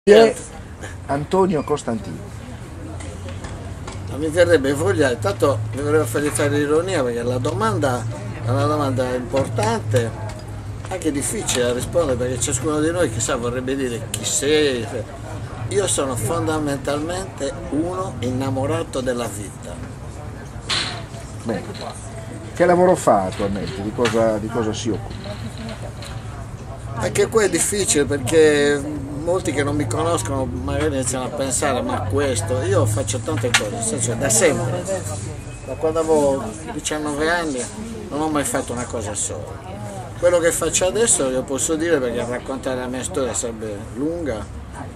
Chi è Antonio Costantino? Non mi verrebbe voglia, intanto mi vorrei fargli fare ironia perché la domanda è una domanda importante, anche difficile da rispondere perché ciascuno di noi chissà vorrebbe dire chi sei. Io sono fondamentalmente uno innamorato della vita. Bene. Che lavoro fa attualmente? Di cosa si occupa? Anche qua è difficile perché molti che non mi conoscono magari iniziano a pensare ma questo, io faccio tante cose, nel senso da sempre, da quando avevo 19 anni non ho mai fatto una cosa sola. Quello che faccio adesso lo posso dire perché raccontare la mia storia sarebbe lunga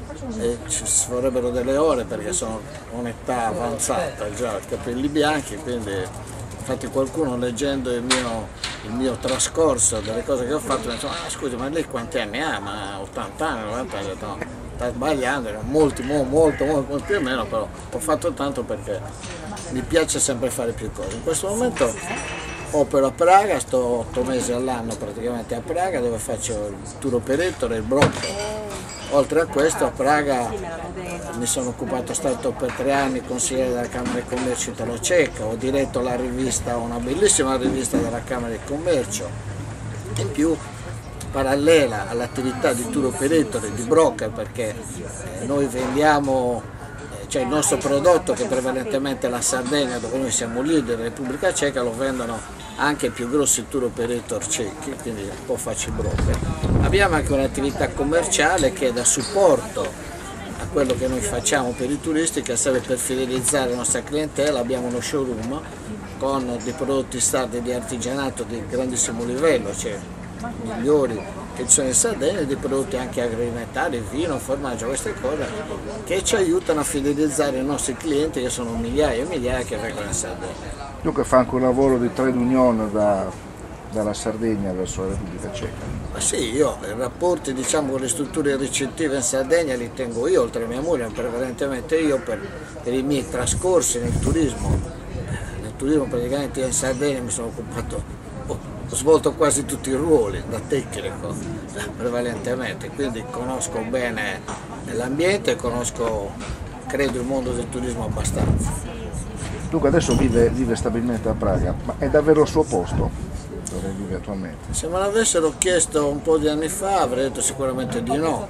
e ci vorrebbero delle ore perché sono un'età avanzata già, ho capelli bianchi, quindi infatti qualcuno leggendo il mio trascorso, delle cose che ho fatto, mi ha detto, scusi, ma lei quanti anni ha? Ma 80 anni, 90 anni, ho detto, no, sta sbagliando, molti più o meno, però ho fatto tanto perché mi piace sempre fare più cose. In questo momento opero a Praga, sto 8 mesi all'anno praticamente a Praga dove faccio il tour operator e il broker. Oltre a questo a Praga mi sono occupato, stato per 3 anni consigliere della Camera di Commercio Italo-Ceca, ho diretto la rivista, una bellissima rivista della Camera di Commercio, in più parallela all'attività di tour operator e di broker perché noi vendiamo, cioè il nostro prodotto che prevalentemente è la Sardegna dove noi siamo leader, la Repubblica Ceca lo vendono anche i più grossi tour operator cechi, quindi un po' faccio i broker. Abbiamo anche un'attività commerciale che è da supporto a quello che noi facciamo per i turisti, che serve per fidelizzare la nostra clientela. Abbiamo uno showroom con dei prodotti sardi di artigianato di grandissimo livello, cioè migliori che ci sono in Sardegna, dei prodotti anche agroalimentari, vino, formaggio, queste cose che ci aiutano a fidelizzare i nostri clienti che sono migliaia e migliaia che vengono in Sardegna. Dunque fa anche un lavoro di trade union dalla Sardegna verso la Repubblica Ceca. Ma sì, io i rapporti diciamo con le strutture ricettive in Sardegna li tengo io, oltre a mia moglie, prevalentemente io per i miei trascorsi nel turismo. Nel turismo praticamente in Sardegna mi sono occupato, ho svolto quasi tutti i ruoli da tecnico prevalentemente, quindi conosco bene l'ambiente, conosco credo il mondo del turismo abbastanza. Dunque adesso vive stabilmente a Praga, ma è davvero il suo posto dove vive attualmente? Se me l'avessero chiesto un po' di anni fa avrei detto sicuramente di no,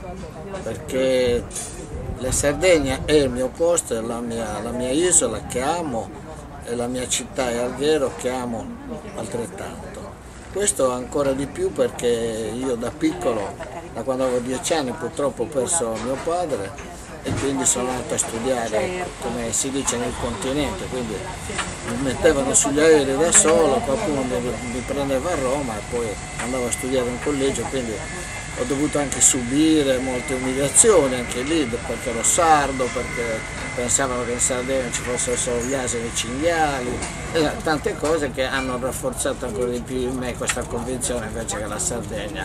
perché la Sardegna è il mio posto, è la mia isola che amo, è la mia città, è Alghero che amo altrettanto. Questo ancora di più perché io da piccolo, da quando avevo 10 anni purtroppo ho perso mio padre e quindi sono andato a studiare, come si dice, nel continente, quindi mi mettevano sugli aerei da solo, qualcuno mi prendeva a Roma e poi andavo a studiare in collegio, quindi ho dovuto anche subire molte umiliazioni anche lì perché ero sardo, perché pensavano che in Sardegna ci fossero solo gli asini e i cinghiali, e tante cose che hanno rafforzato ancora di più in me questa convinzione invece che la Sardegna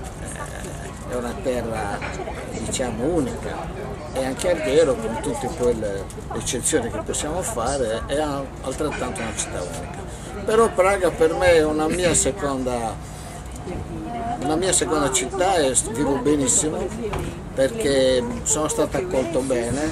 è una terra diciamo unica. E anche Alghero, con tutte quelle eccezioni che possiamo fare, è altrettanto una città unica. Però Praga per me è una mia seconda città e vivo benissimo perché sono stato accolto bene,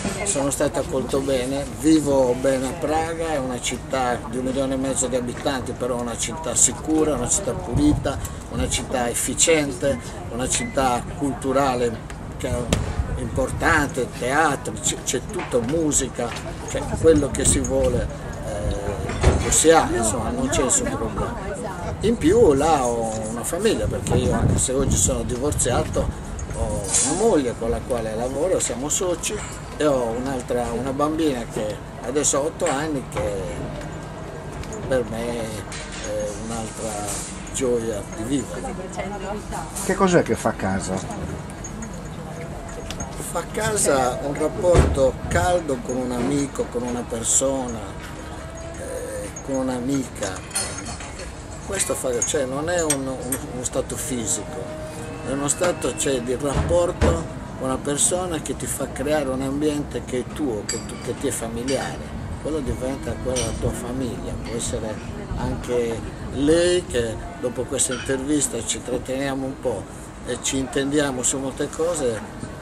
vivo bene a Praga, è una città di 1,5 milioni di abitanti, però una città sicura, una città pulita, una città efficiente, una città culturale che importante, teatro, c'è tutta musica, cioè quello che si vuole lo si ha, insomma non c'è nessun problema. In più là ho una famiglia perché io anche se oggi sono divorziato ho una moglie con la quale lavoro, siamo soci e ho una bambina che adesso ha 8 anni che per me è un'altra gioia di vivere. Che cos'è che fa casa? Fa a casa un rapporto caldo con un amico, con una persona, con un'amica. Questo cioè, non è uno stato fisico, è uno stato di rapporto con una persona che ti fa creare un ambiente che è tuo, che ti è familiare. Quello diventa quella la tua famiglia, può essere anche lei che dopo questa intervista ci tratteniamo un po' e ci intendiamo su molte cose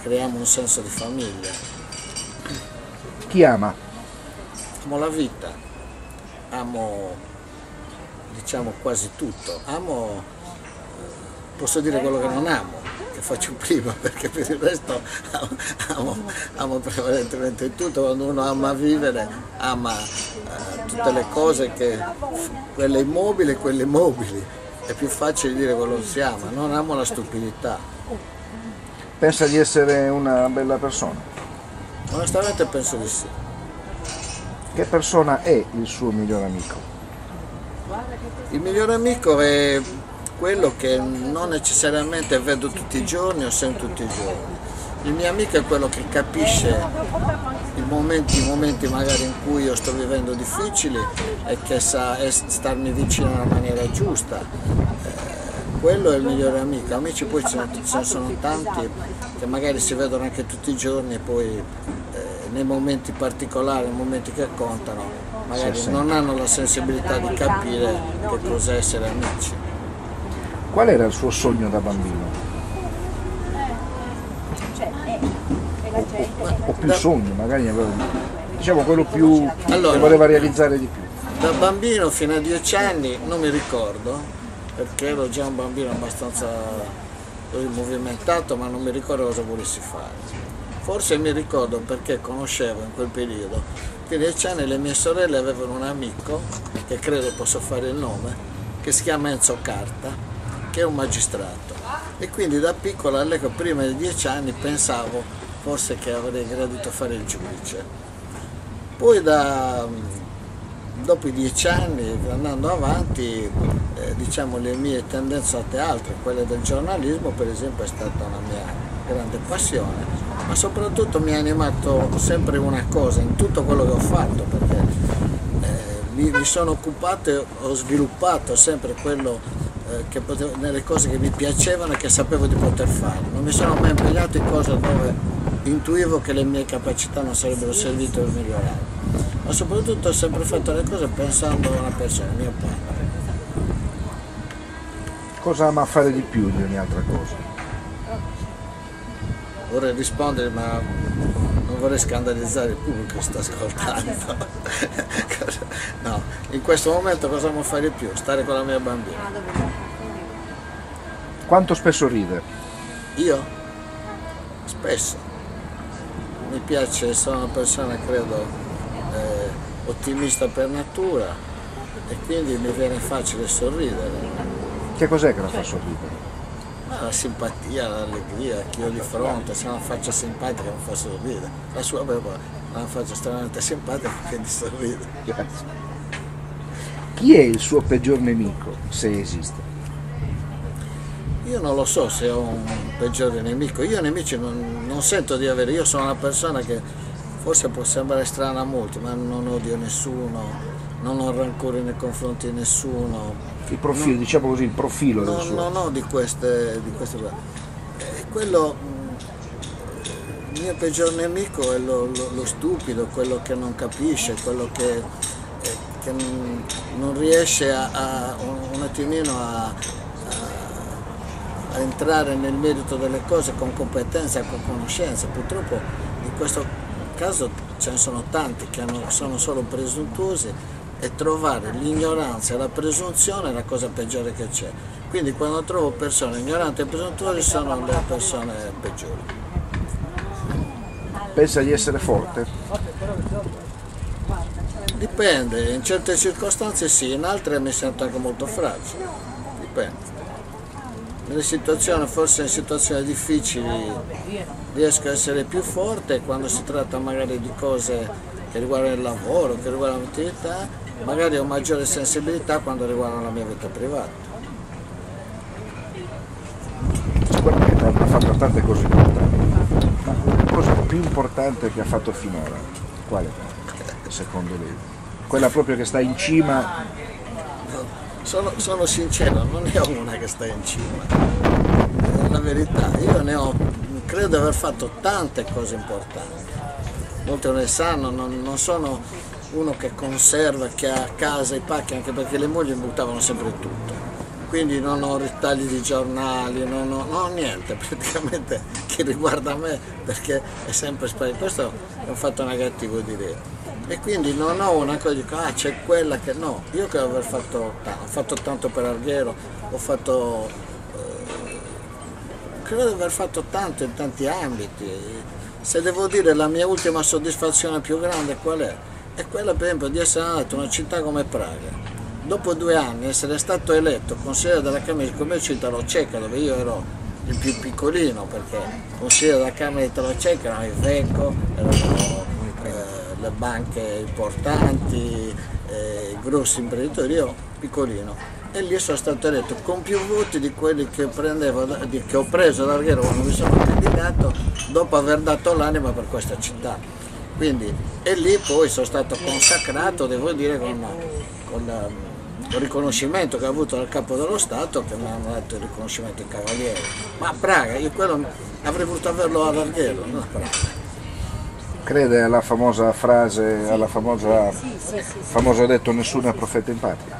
creiamo un senso di famiglia. Chi ama? Amo la vita, amo, diciamo, quasi tutto. Amo, posso dire quello che non amo, che faccio prima, perché per il resto amo prevalentemente tutto. Quando uno ama vivere, ama tutte le cose, quelle immobili e quelle mobili. È più facile dire quello che si ama, non amo la stupidità. Pensa di essere una bella persona? Onestamente penso di sì. Che persona è il suo miglior amico? Il miglior amico è quello che non necessariamente vedo tutti i giorni o sento tutti i giorni. Il mio amico è quello che capisce i momenti magari in cui io sto vivendo difficili e che sa starmi vicino nella maniera giusta. Quello è il migliore amico. Amici poi ce ne sono tanti che magari si vedono anche tutti i giorni e poi nei momenti particolari, nei momenti che contano, magari non hanno la sensibilità di capire che cos'è essere amici. Qual era il suo sogno da bambino? O più sogno, magari diciamo quello più che voleva realizzare di più. Da bambino fino a 10 anni non mi ricordo, perché ero già un bambino abbastanza movimentato, ma non mi ricordo cosa volessi fare. Forse mi ricordo perché conoscevo in quel periodo, fino a 10 anni le mie sorelle avevano un amico, che credo posso fare il nome, che si chiama Enzo Carta, che è un magistrato. E quindi da piccola, prima di 10 anni, pensavo forse che avrei gradito fare il giudice. Poi dopo i 10 anni, andando avanti, diciamo, le mie tendenze altre, quelle del giornalismo per esempio, è stata una mia grande passione, ma soprattutto mi ha animato sempre una cosa in tutto quello che ho fatto, perché mi sono occupato e ho sviluppato sempre quello nelle cose che mi piacevano e che sapevo di poter fare. Non mi sono mai impegnato in cose dove intuivo che le mie capacità non sarebbero servite per migliorare, ma soprattutto ho sempre fatto le cose pensando a una persona, mio padre. Cosa ama fare di più di ogni altra cosa? Vorrei rispondere, ma non vorrei scandalizzare il pubblico che sta ascoltando. No, in questo momento cosa amo fare di più? Stare con la mia bambina. Quanto spesso ride? Io? Spesso. Mi piace, sono una persona, credo, ottimista per natura e quindi mi viene facile sorridere. Che cos'è che la fa sorridere? La simpatia, l'allegria, chi ho di fronte, se ha una faccia simpatica mi fa sorridere. La sua aveva una faccia estremamente simpatica, quindi sorride. Grazie. Chi è il suo peggior nemico, se esiste? Io non lo so se ho un peggiore nemico. Io nemici non sento di avere. Io sono una persona che forse può sembrare strana a molti, ma non odio nessuno, non ho rancore nei confronti di nessuno. Il profilo, diciamo così, il profilo del suo. Non ho di queste cose. Il mio peggior nemico è lo stupido, quello che non capisce, quello che non riesce un attimino a entrare nel merito delle cose con competenza e con conoscenza. Purtroppo in questo caso ce ne sono tanti che sono solo presuntuosi, e trovare l'ignoranza e la presunzione è la cosa peggiore che c'è. Quindi quando trovo persone ignoranti e presuntuose sono le persone peggiori. Pensa di essere forte? Dipende, in certe circostanze sì, in altre mi sento anche molto fragile. Dipende. Nelle situazioni, forse in situazioni difficili, riesco a essere più forte quando si tratta magari di cose che riguardano il lavoro, che riguardano l'attività. Magari ho maggiore sensibilità quando riguarda la mia vita privata. Sicuramente ha fatto tante cose importanti, ma la cosa più importante che ha fatto finora, qual è, secondo lei? Quella proprio che sta in cima? Sono sincero, non ne ho una che sta in cima, è la verità. Io credo di aver fatto tante cose importanti. Molti non ne sanno, non sono uno che conserva, che ha a casa i pacchi, anche perché le mogli mi buttavano sempre tutto. quindi non ho ritagli di giornali, non ho niente praticamente che riguarda me, perché è sempre sbagliato. Questo è un fatto negativo, direi. E quindi non ho una cosa, dico, c'è quella che no. Io credo di aver fatto tanto per Alghero, credo di aver fatto tanto in tanti ambiti. Se devo dire la mia ultima soddisfazione più grande qual è? È quella, per esempio, di essere andato in una città come Praga. Dopo 2 anni essere stato eletto consigliere della Camera di Commercio Italo-Ceca, dove io ero il più piccolino, perché consigliere della Camera Italo-Ceca erano i Veco, erano le banche importanti, i grossi imprenditori, io piccolino. E lì sono stato eletto con più voti di quelli che ho preso ad Alghero quando mi sono candidato, dopo aver dato l'anima per questa città. Quindi, e lì poi sono stato consacrato, devo dire, con il riconoscimento che ho avuto dal capo dello Stato, che mi hanno dato il riconoscimento di cavaliere. Ma a Praga, io quello avrei voluto averlo ad Alghero, non a Praga. Crede alla famosa frase, famoso detto nessuno è profeta in patria?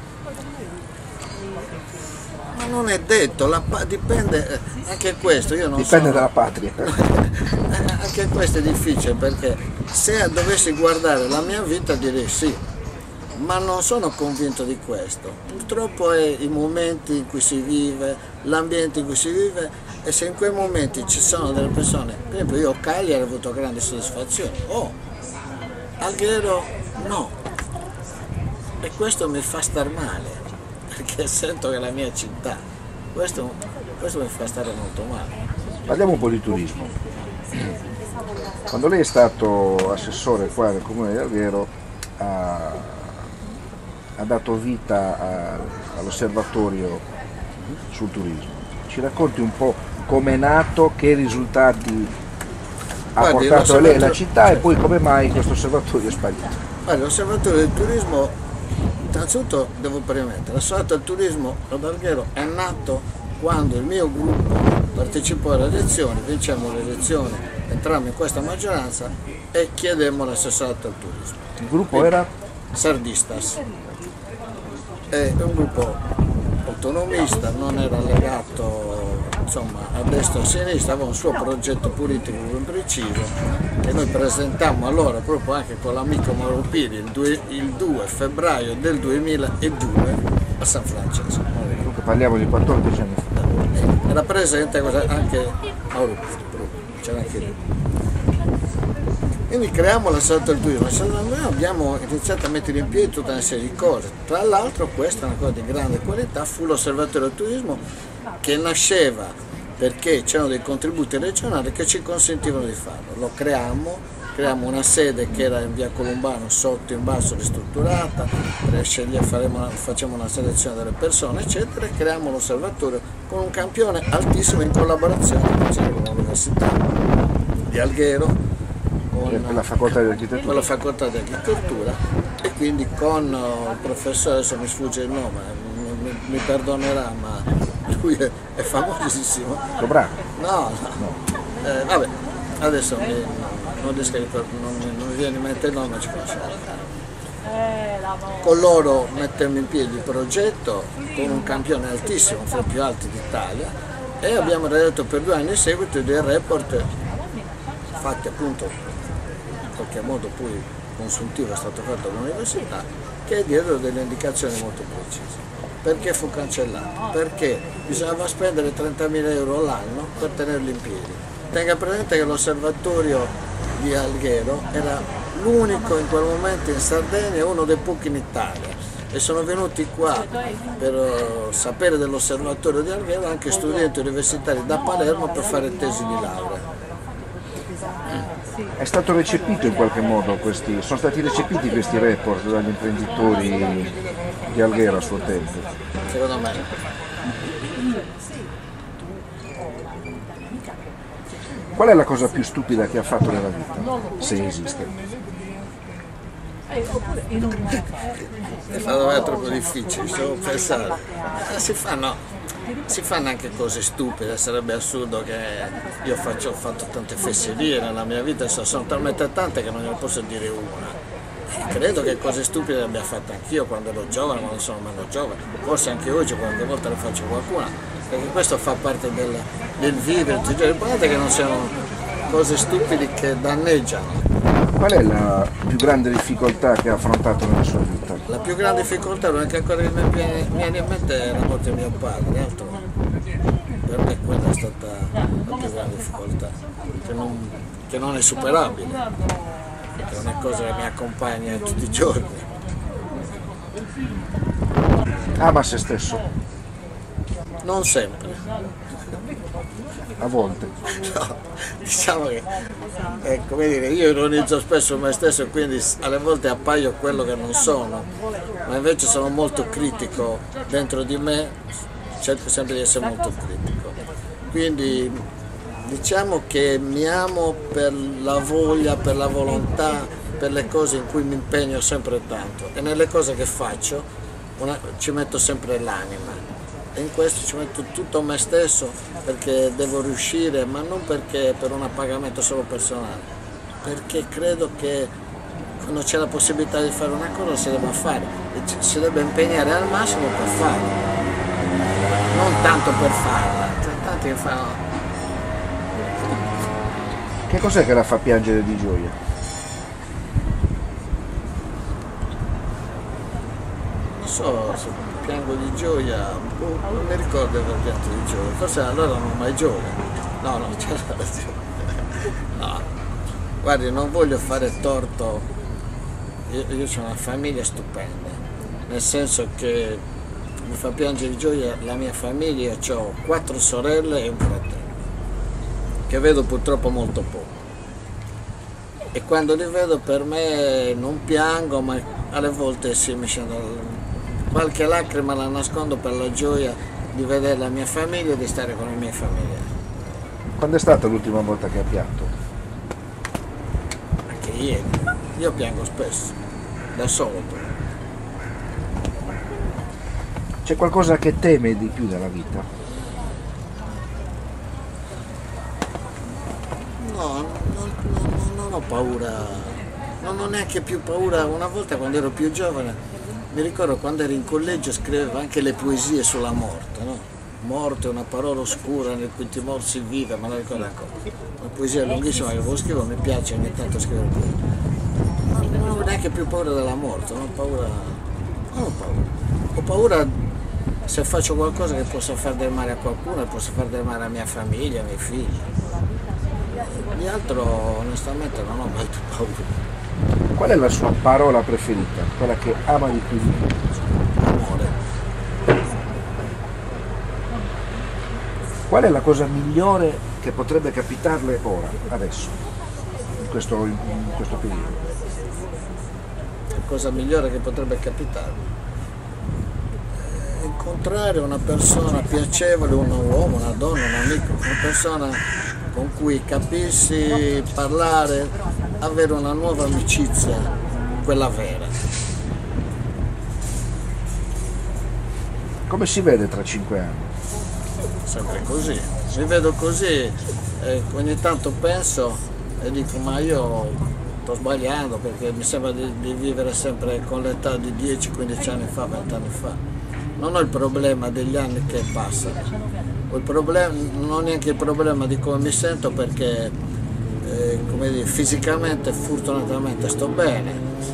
Ma non è detto, dipende, anche questo, io non Dipende sono, dalla patria. anche questo è difficile, perché se dovessi guardare la mia vita direi sì, ma non sono convinto di questo. Purtroppo è i momenti in cui si vive, l'ambiente in cui si vive, e se in quei momenti ci sono delle persone, per esempio io a Cagliari ho avuto grandi soddisfazioni, Alghero no, e questo mi fa star male, perché sento che è la mia città, questo mi fa stare molto male. Parliamo un po' di turismo. Quando lei è stato assessore qua del comune di Alghero ha dato vita all'osservatorio sul turismo. Ci racconti un po' come è nato, che risultati ha portato lei alla città e poi come mai questo osservatorio è sparito? L'osservatorio del turismo, innanzitutto devo premettere, l'osservatorio del turismo ad Alghero è nato quando il mio gruppo partecipò alle elezioni, vincemmo le elezioni, entrammo in questa maggioranza e chiedemmo l'assessorato al turismo. Il gruppo era? Sardistas. È un gruppo autonomista, non era legato a destra o a sinistra, aveva un suo progetto politico ben preciso e noi presentammo allora proprio anche con l'amico Mauro Piri il 2 febbraio del 2002 a San Francesco. Dunque parliamo di 14 anni fa. Era presente anche Mauro Piri, c'era anche lui. Quindi creiamo l'assessorato del turismo, noi abbiamo iniziato a mettere in piedi tutta una serie di cose. Tra l'altro questa è una cosa di grande qualità, fu l'osservatorio del turismo che nasceva perché c'erano dei contributi regionali che ci consentivano di farlo. Lo creammo una sede che era in via Columbano, sotto in basso ristrutturata, facciamo una selezione delle persone eccetera, e creiamo l'osservatorio con un campione altissimo in collaborazione con l'Università di Alghero, con la facoltà di architettura. Con la facoltà di architettura e quindi con il professore, adesso mi sfugge il nome, mi perdonerà, ma lui è famosissimo. Bravo. No. Vabbè, adesso non mi viene in mente il nome, ci conosciamo. Con loro mettemmo in piedi il progetto con un campione altissimo, fra i più alti d'Italia, e abbiamo redatto per 2 anni in seguito dei report fatti appunto in qualche modo poi consultivo è stato fatto all'università, che diedero delle indicazioni molto precise. Perché fu cancellato? Perché bisognava spendere 30.000 euro all'anno per tenerlo in piedi. Tenga presente che l'osservatorio di Alghero era l'unico in quel momento in Sardegna e uno dei pochi in Italia, e sono venuti qua per sapere dell'osservatorio di Alghero anche studenti universitari da Palermo per fare tesi di laurea. È stato recepito in qualche modo sono stati recepiti questi report dagli imprenditori di Alghero a suo tempo? Secondo me. Qual è la cosa più stupida che ha fatto nella vita, se esiste? È una domanda troppo difficile, devo pensare. Si fanno anche cose stupide, sarebbe assurdo che io ho fatto tante fesserie nella mia vita, sono talmente tante che non ne posso dire una. Credo che cose stupide le abbia fatte anch'io quando ero giovane, quando sono meno giovane, forse anche oggi qualche volta le faccio qualcuna, perché questo fa parte del vivere. Guardate che non siano cose stupide che danneggiano. Qual è la più grande difficoltà che ha affrontato nella sua vita? La più grande difficoltà, l'unica cosa che mi viene in mente è la morte di mio padre, altro per me quella è stata la più grande difficoltà, che non è superabile, è una cosa che mi accompagna tutti i giorni. Ama se stesso? Non sempre. A volte. No, diciamo che come dire, io ironizzo spesso me stesso e quindi alle volte appaio quello che non sono, ma invece sono molto critico dentro di me, cerco sempre di essere molto critico. Quindi diciamo che mi amo per la voglia, per la volontà, per le cose in cui mi impegno sempre tanto e nelle cose che faccio ci metto sempre l'anima. E in questo ci metto tutto me stesso perché devo riuscire, ma non perché per un appagamento solo personale, perché credo che quando c'è la possibilità di fare una cosa si deve fare e si deve impegnare al massimo per farla, non tanto per farla, tanti che fanno. Che cos'è che la fa piangere di gioia? Non so se piango di gioia, non mi ricordo di aver pianto di gioia, forse allora non ho mai gioia. No, c'è ragione. No. Guardi, non voglio fare torto, io ho una famiglia stupenda, nel senso che mi fa piangere di gioia la mia famiglia, io ho 4 sorelle e un fratello, che vedo purtroppo molto poco. E quando li vedo per me non piango, ma alle volte sì, mi scende qualche lacrima, la nascondo per la gioia di vedere la mia famiglia e di stare con i miei familiari. Quando è stata l'ultima volta che ha pianto? Anche ieri. Io piango spesso, da solo. C'è qualcosa che teme di più della vita? No, non ho paura, non ho neanche più paura. Una volta quando ero più giovane, mi ricordo quando ero in collegio scrivevo anche le poesie sulla morte, no? Morte è una parola oscura nel cui timor si vive, ma la ricordo ancora. Una poesia lunghissima che scrivo, mi piace ogni tanto scrivere poesie. Non ho neanche più paura della morte, non ho paura. Ho paura se faccio qualcosa che possa far del male a qualcuno, che possa far del male alla mia famiglia, ai miei figli. Di altro onestamente non ho mai più paura. Qual è la sua parola preferita? Quella che ama di più di tutti? Amore. Qual è la cosa migliore che potrebbe capitarle ora, adesso, in questo periodo? La cosa migliore che potrebbe capitarmi? Incontrare una persona piacevole, un uomo, una donna, un amico, una persona con cui capirsi, parlare, avere una nuova amicizia, quella vera. Come si vede tra 5 anni? Sempre così, mi vedo così, ogni tanto penso e dico ma io sto sbagliando perché mi sembra di vivere sempre con l'età di 10, 15 anni fa, 20 anni fa. Non ho il problema degli anni che passano, non ho neanche il problema di come mi sento perché come dire, fisicamente fortunatamente sto bene,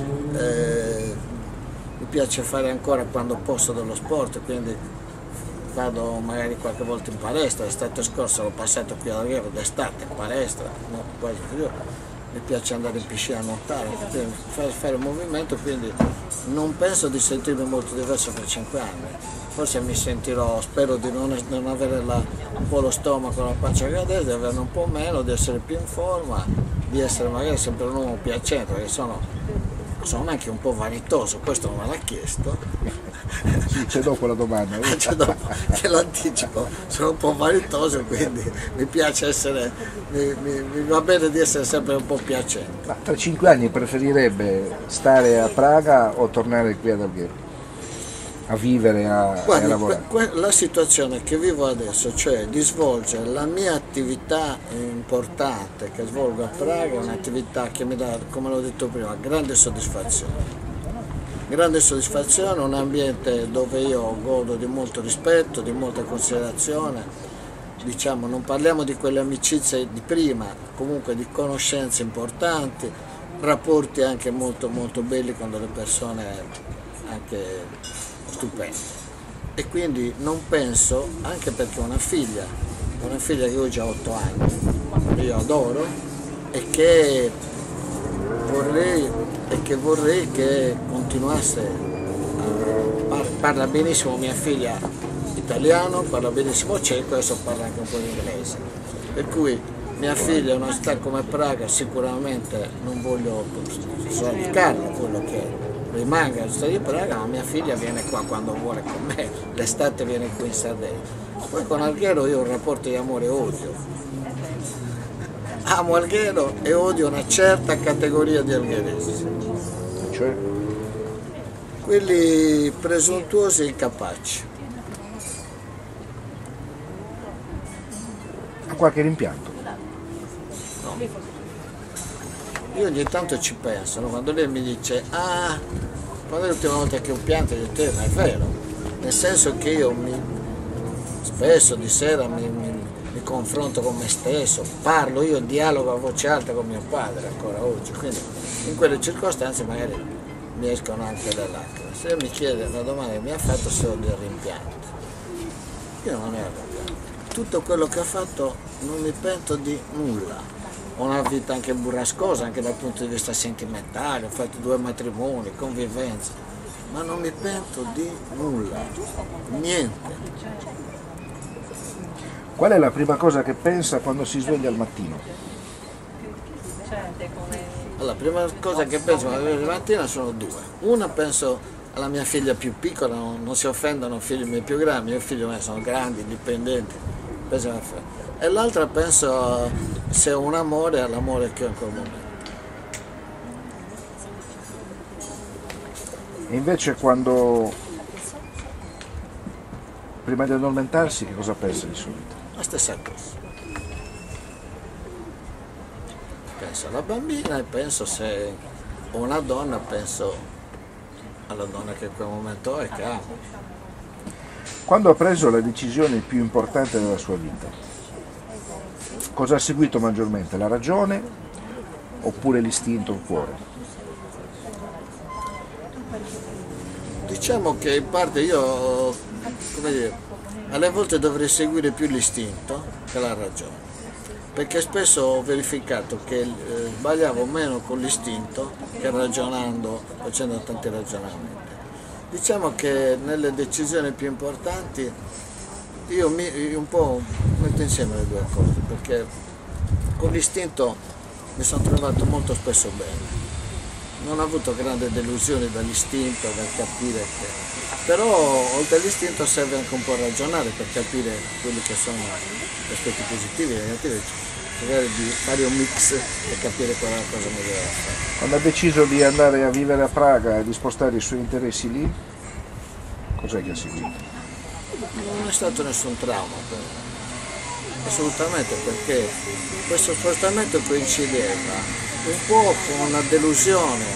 mi piace fare ancora quando posso dello sport, quindi vado magari qualche volta in palestra. L'estate scorsa l'ho passato qui a Alghero d'estate in palestra, no, quasi mi piace andare in piscina a nuotare, fare movimento, quindi non penso di sentirmi molto diverso fra 5 anni. Forse mi sentirò, spero di non avere un po' lo stomaco, la pancia che adesso, di averne un po' meno, di essere più in forma, di essere magari sempre un uomo piacente, perché sono anche un po' vanitoso, questo non me l'ha chiesto. Sì, c'è dopo la domanda. C'è dopo, che l'anticipo, sono un po' vanitoso, quindi mi piace essere, mi va bene di essere sempre un po' piacente. Ma tra 5 anni preferirebbe stare a Praga o tornare qui ad Alghero? a vivere a lavorare? La situazione che vivo adesso, cioè di svolgere la mia attività importante che svolgo a Praga, è un'attività che mi dà, come l'ho detto prima, grande soddisfazione. Grande soddisfazione, un ambiente dove io godo di molto rispetto, di molta considerazione. Diciamo, non parliamo di quelle amicizie di prima, comunque di conoscenze importanti, rapporti anche molto molto belli con delle persone anche stupende. E quindi non penso, anche perché ho una figlia che oggi ha 8 anni, io adoro e che vorrei che continuasse, parla benissimo mia figlia italiano, parla benissimo ceco e adesso parla anche un po' di inglese, per cui mia figlia in una città come Praga sicuramente non voglio sradicarla, quello che rimanga alla città di Praga, ma mia figlia viene qua quando vuole con me, l'estate viene qui in Sardegna. Poi con Alghero io ho un rapporto di amore e odio, amo Alghero e odio una certa categoria di algheresi, Cioè? quelli presuntuosi e incapaci. Ha qualche rimpianto? No. Io ogni tanto ci penso, no? Quando lei mi dice quando è l'ultima volta che ho pianto, io dico, ma è vero, nel senso che io spesso di sera mi confronto con me stesso, parlo, io dialogo a voce alta con mio padre ancora oggi, quindi in quelle circostanze magari mi escono anche le lacrime. Se lei mi chiede una domanda che mi ha fatto, se ho dei rimpianti, io non ne ho rimpianti. Tutto quello che ho fatto non mi pento di nulla. Ho una vita anche burrascosa, anche dal punto di vista sentimentale, ho fatto 2 matrimoni, convivenza, ma non mi pento di nulla, niente. Qual è la prima cosa che pensa quando si sveglia al mattino? Allora, la prima cosa che penso quando mi sveglio la mattina sono 2. Una, penso alla mia figlia più piccola, non si offendono i figli miei più grandi, i miei figli sono grandi, indipendenti, e l'altra penso se ho un amore, all'amore che ho in quel momento. E invece quando, prima di addormentarsi, che cosa pensa di solito? La stessa cosa. Penso alla bambina e penso, se ho una donna, penso alla donna che in quel momento ho e che amo. Quando ha preso la decisione più importante della sua vita, cosa ha seguito maggiormente? La ragione oppure l'istinto, il cuore? Diciamo che in parte io, come dire, alle volte dovrei seguire più l'istinto che la ragione, perché spesso ho verificato che sbagliavo meno con l'istinto che ragionando, facendo tanti ragionamenti. Diciamo che nelle decisioni più importanti io un po' metto insieme le 2 cose, perché con l'istinto mi sono trovato molto spesso bene. Non ho avuto grandi delusioni dall'istinto, dal capire che... Però oltre all'istinto serve anche un po' ragionare per capire quelli che sono gli aspetti positivi e negativi, magari di fare un mix e capire qual è la cosa migliore da fare. Quando ha deciso di andare a vivere a Praga e di spostare i suoi interessi lì, cos'è che ha seguito? Non è stato nessun trauma per me, assolutamente, perché questo spostamento coincideva un po' con una delusione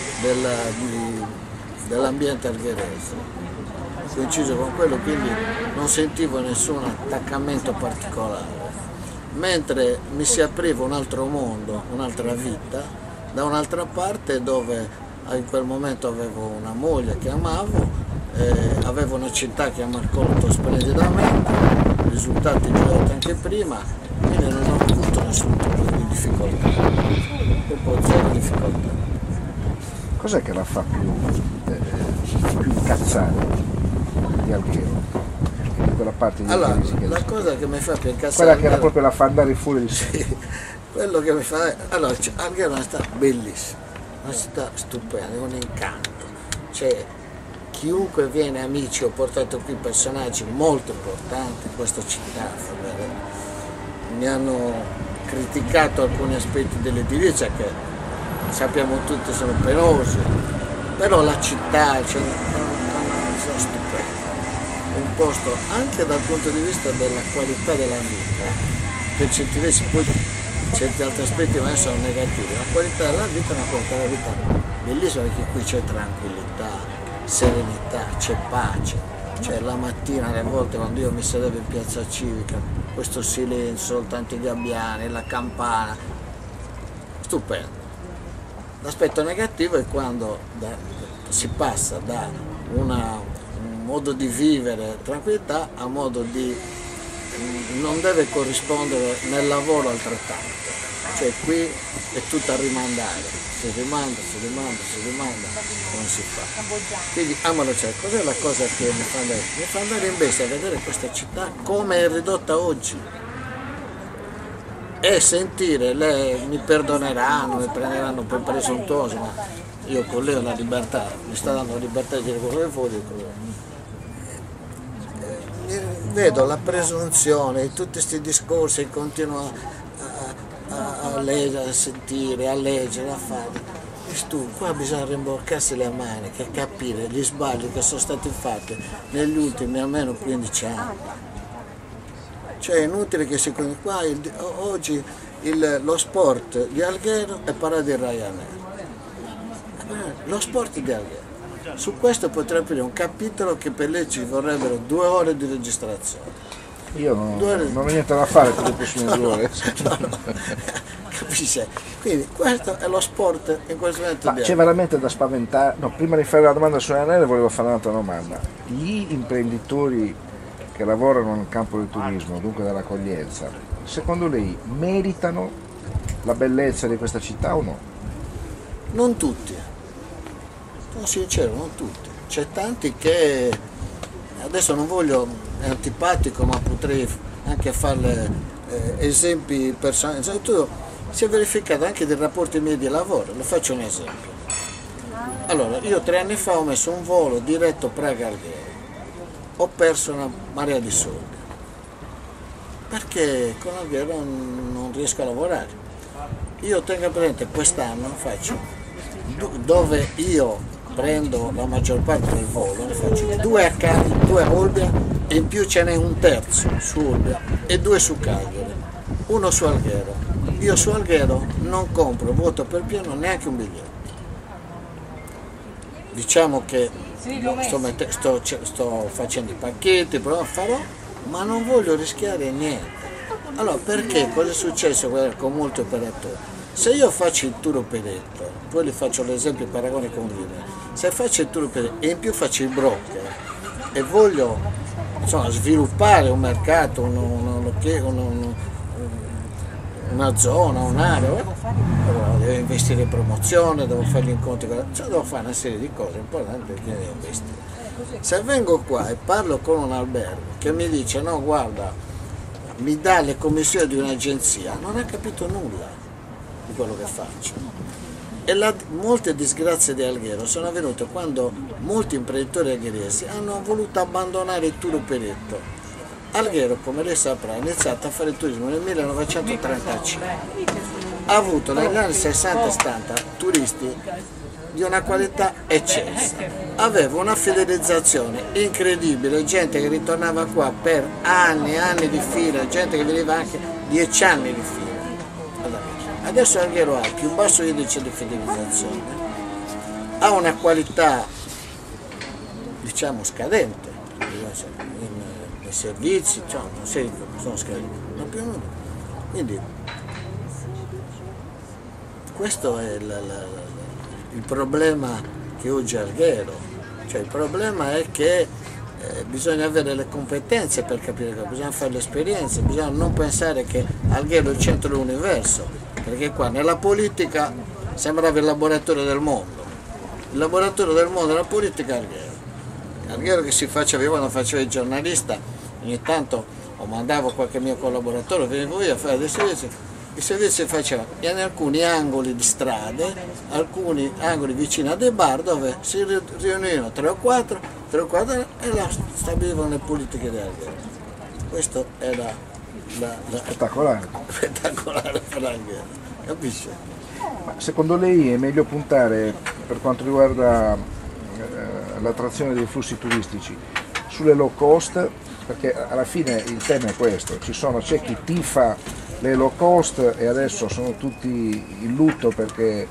dell'ambiente algherese, coinciso con quello, quindi non sentivo nessun attaccamento particolare, mentre mi si apriva un altro mondo, un'altra vita, da un'altra parte, dove in quel momento avevo una moglie che amavo, avevo una città che mi ha accolto splendidamente, risultati giudicati anche prima, quindi non ho avuto nessun tipo di difficoltà, proprio zero difficoltà. Cos'è che la fa più incazzare di Alghero? Di quella parte di Allora, Alghero che la cosa che mi fa più incazzare... quella che era proprio la fa andare fuori di sé. Sì, quello che mi fa... Allora, Alghero è una città bellissima, una città stupenda, è un incanto. Cioè, chiunque viene, amici, ho portato qui personaggi molto importanti in questa città, mi hanno criticato alcuni aspetti dell'edilizia che sappiamo tutti sono penosi, però la città, cioè, stupendo, un posto anche dal punto di vista della qualità della vita, per certi versi poi certi altri aspetti ma sono negativi, la qualità della vita è una qualità della vita bellissima perché qui c'è tranquillità, serenità, c'è pace, cioè la mattina alle volte quando io mi sedevo in piazza civica, questo silenzio, soltanto i gabbiani, la campana, stupendo. L'aspetto negativo è quando si passa da un modo di vivere tranquillità a modo di non deve corrispondere nel lavoro altrettanto, cioè qui è tutto a rimandare, si rimanda, come si fa. Quindi amalo c'è, cos'è la cosa che mi fa andare? Mi fa andare in bestia a vedere questa città come è ridotta oggi e sentire, mi perdoneranno, mi prenderanno per presuntuoso, ma io con lei ho la libertà, mi sta dando la libertà di dire quello che voglio. Vedo la presunzione, tutti questi discorsi, continuo a leggere, a sentire, a leggere, a fare. E tu, qua bisogna rimboccarsi le maniche, a capire gli sbagli che sono stati fatti negli ultimi almeno 15 anni. Cioè è inutile che si continui. Qua oggi lo sport di Alghero è parlato di Ryanair. Lo sport di Alghero. Su questo potrei aprire un capitolo che per lei ci vorrebbero 2 ore di registrazione. Io non ho niente da fare per le prossime 2 ore. Capisce? Quindi questo è lo sport in questo momento. Ma c'è veramente da spaventare. No, prima di fare la domanda su Ryanair volevo fare un'altra domanda. Gli imprenditori che lavorano nel campo del turismo, dunque dell'accoglienza, secondo lei meritano la bellezza di questa città o no? Non tutti. Sono sincero, non tutti. C'è tanti che, adesso non voglio, è antipatico, ma potrei anche farle esempi personali. Si è verificato anche dei rapporti miei di lavoro, le faccio un esempio. Allora, io 3 anni fa ho messo un volo diretto Praga-Alghero, ho perso una marea di soldi, perché con Alghero non riesco a lavorare. Io tengo presente, quest'anno faccio, dove io prendo la maggior parte del volo, ne faccio 2 a Cagliari, 2 a Olbia e in più ce n'è un terzo su Olbia e 2 su Cagliari, 1 su Alghero. Io su Alghero non compro voto per pieno neanche un biglietto. Diciamo che sto facendo i pacchetti, però farò, ma non voglio rischiare niente. Allora perché? Cosa è successo con molti operatori? Se io faccio il tour operator, poi vi faccio l'esempio, il paragone con River, se faccio il tour operator e in più faccio il broker e voglio sviluppare un mercato, una zona, un'area, devo investire in promozione, devo fare gli incontri, devo fare una serie di cose importanti perché devo investire. Se vengo qua e parlo con un albergo che mi dice no guarda, mi dà le commissioni di un'agenzia, non ha capito nulla di quello che faccio. E molte disgrazie di Alghero sono avvenute quando molti imprenditori algheresi hanno voluto abbandonare il tour operator. Alghero, come lei saprà, ha iniziato a fare il turismo nel 1935. Ha avuto negli anni 60-70 turisti di una qualità eccelsa. Aveva una fidelizzazione incredibile, gente che ritornava qua per anni e anni di fila, gente che veniva anche 10 anni di fila. Adesso Alghero ha il più basso indice di fidelizzazione, ha una qualità diciamo scadente nei servizi, sono scadenti, non più nulla. Quindi questo è il problema che oggi ha Alghero, cioè il problema è che bisogna avere le competenze per capire cosa, bisogna fare le esperienze, bisogna non pensare che Alghero è il centro dell'universo. Perché qua nella politica sembrava il laboratorio del mondo. Il laboratorio del mondo della politica è Alghero. Alghero che si faceva, io quando facevo il giornalista, ogni tanto mandavo qualche mio collaboratore, venivo io a fare dei servizi. I servizi si facevano in alcuni angoli di strade, alcuni angoli vicino a dei bar dove si riunivano 3 o 4 e là stabilivano le politiche di Alghero. Questo era spettacolare per Alghero, capisci? Ma secondo lei è meglio puntare per quanto riguarda l'attrazione dei flussi turistici sulle low cost, perché alla fine il tema è questo, c'è chi tifa le low cost e adesso sono tutti in lutto perché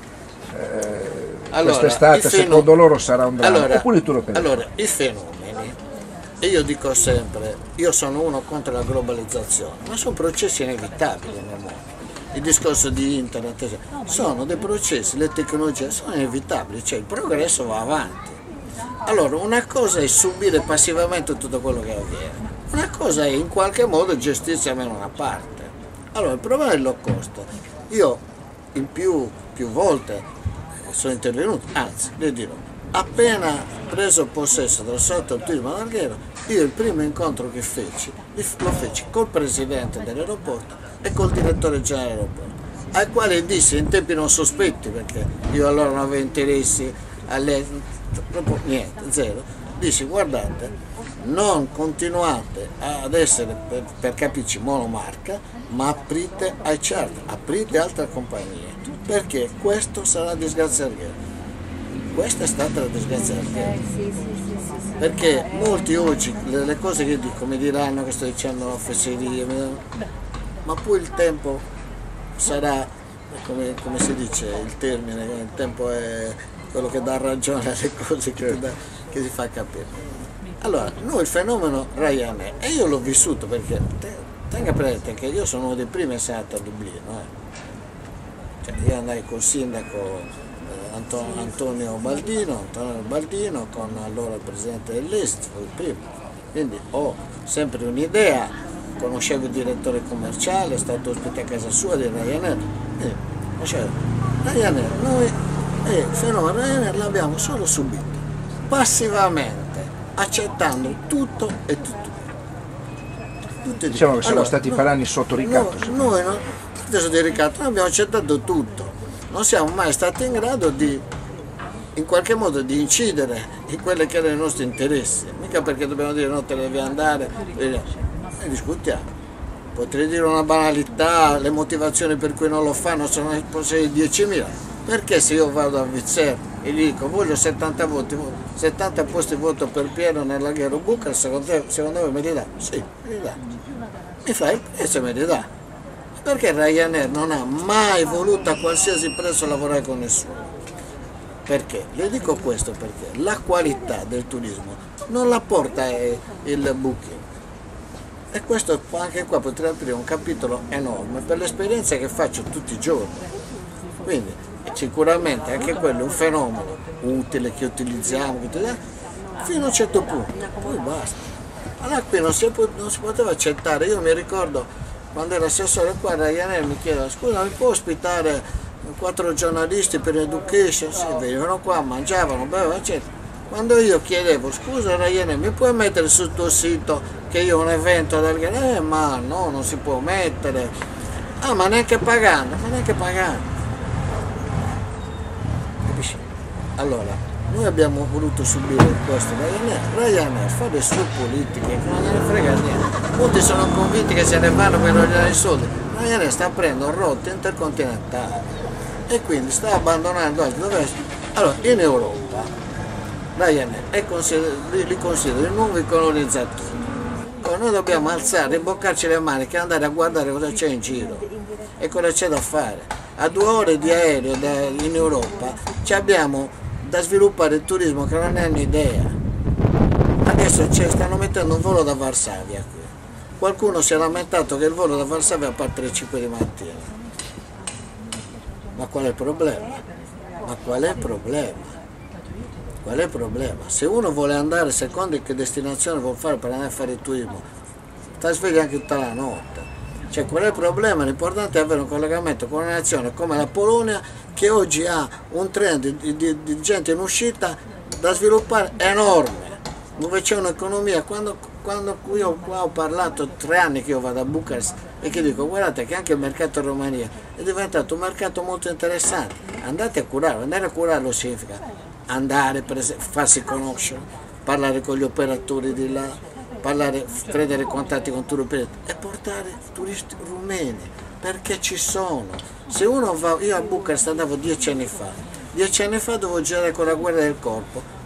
quest'estate secondo loro sarà un dramma. Oppure tu lo pensi? Allora, i fenomeni, e io dico sempre, io sono uno contro la globalizzazione, ma sono processi inevitabili nel mondo. Il discorso di internet sono dei processi, le tecnologie sono inevitabili, cioè il progresso va avanti. Allora, una cosa è subire passivamente tutto quello che avviene, una cosa è in qualche modo gestirsi almeno una parte. Allora, il problema del low cost, io in più volte sono intervenuto, anzi, le dirò, appena preso possesso del sotto turismo alberghiero, io il primo incontro che feci, lo feci col presidente dell'aeroporto e col direttore generale dell'aeroporto, ai quali dissi in tempi non sospetti, perché io allora non avevo interessi, proprio niente, zero, dissi guardate, non continuate ad essere per capirci monomarca, ma aprite ai charter, aprite altre compagnie, perché questo sarà disgrazia alberghiera. Questa è stata la disgrazia alberghiera. Perché molti oggi, le cose che dico, mi diranno che sto dicendo fesserie, ma poi il tempo sarà, come si dice il termine, il tempo è quello che dà ragione alle cose che si fa capire. Allora, noi il fenomeno Ryanair, e io l'ho vissuto perché, tenga presente che io sono uno dei primi a essere andato a Dublino, Cioè, io andai col sindaco Antonio Baldino con allora il presidente dell'Est, fu il primo, quindi ho sempre un'idea, conoscevo il direttore commerciale, è stato ospite a casa sua di Ryanair, Ryanair, noi il fenomeno Ryanair l'abbiamo solo subito, passivamente, accettando tutto e tutto. Diciamo che siamo stati per anni sotto ricatto. Noi abbiamo accettato tutto, non siamo mai stati in grado di, in qualche modo, di incidere in quelli che erano i nostri interessi, mica perché dobbiamo dire no, te ne devi andare, e discutiamo. Potrei dire una banalità, le motivazioni per cui non lo fanno sono possibili 10.000, perché se io vado a Wizz e gli dico voglio 70 posti di voto per Piero nell'alberghiero Bucarest, secondo me me li dà? Sì, me li dà. Mi fai il prezzo e me li dà. Perché Ryanair non ha mai voluto a qualsiasi prezzo lavorare con nessuno? Perché? Le dico questo perché la qualità del turismo non la porta il booking. E questo anche qua potrebbe aprire un capitolo enorme per l'esperienza che faccio tutti i giorni. Quindi sicuramente anche quello è un fenomeno utile che utilizziamo fino a un certo punto, poi basta. Allora qui non si poteva accettare. Io mi ricordo quando era assessore qua, Ryanair mi chiedeva scusa, mi può ospitare 4 giornalisti per Education? Sì, venivano qua, mangiavano, bevevano, eccetera. Quando io chiedevo scusa Ryanair, mi puoi mettere sul tuo sito che io ho un evento da ma no, non si può mettere. Ah, ma neanche pagando, Capisci? Allora, noi abbiamo voluto subire questo, Ryanair fa le sue politiche, che non gliene frega niente. Molti sono convinti che se ne vanno per non gli dare i soldi. Ryanair sta prendendo rotte intercontinentali e quindi sta abbandonando altri. Allora, in Europa Ryanair li considera i nuovi colonizzatori. Noi dobbiamo alzare, imboccarci le maniche e andare a guardare cosa c'è in giro e cosa c'è da fare. A 2 ore di aereo in Europa abbiamo da sviluppare il turismo che non è un'idea. Adesso stanno mettendo un volo da Varsavia qui. Qualcuno si è lamentato che il volo da Varsavia parte alle 5 di mattina. Ma qual è il problema? Qual è il problema? Se uno vuole andare, secondo che destinazione vuole fare per andare a fare il turismo, sta sveglio anche tutta la notte. Cioè, qual è il problema? L'importante è avere un collegamento con una nazione come la Polonia, che oggi ha un trend di gente in uscita da sviluppare enorme, dove c'è un'economia. Quando io qua ho parlato 3 anni che io vado a Bucarest e che dico guardate che anche il mercato in Romania è diventato un mercato molto interessante, andate a curarlo. Andare a curarlo significa andare, farsi conoscere, parlare con gli operatori di là, prendere contatti con tour operatori e portare turisti rumeni, perché ci sono. Se uno va, io a Bucarest andavo 10 anni fa, 10 anni fa dovevo girare con la guardia del corpo,